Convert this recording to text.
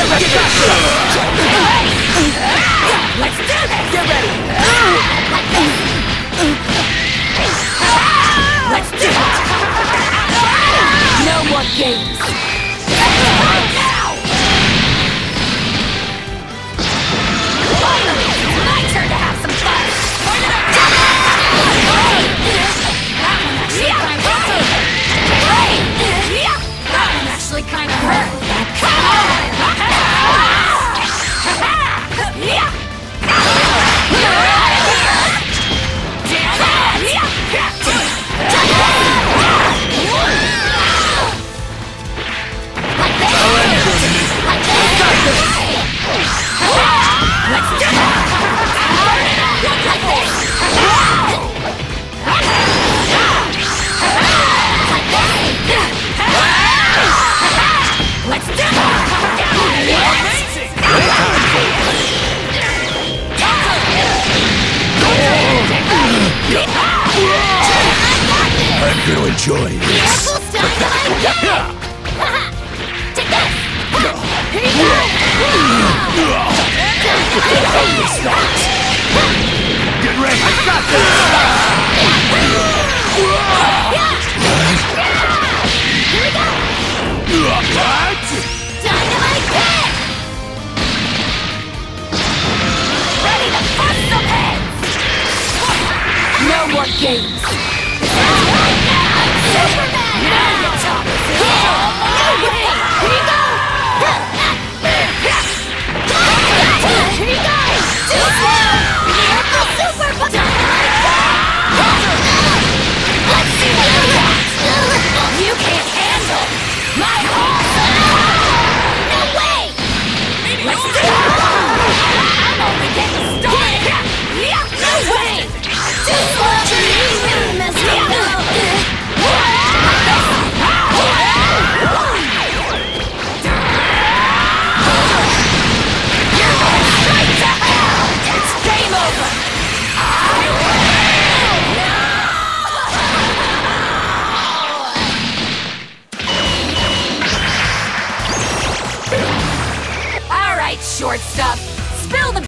Let's do this! Get ready! Let's do it! No more games! Finally! It's my turn to have some fun! That one actually kind of hurt! I'm gonna enjoy this. Careful, stop behind me! Take this! Here you go! Get ready! I got this! Here we go!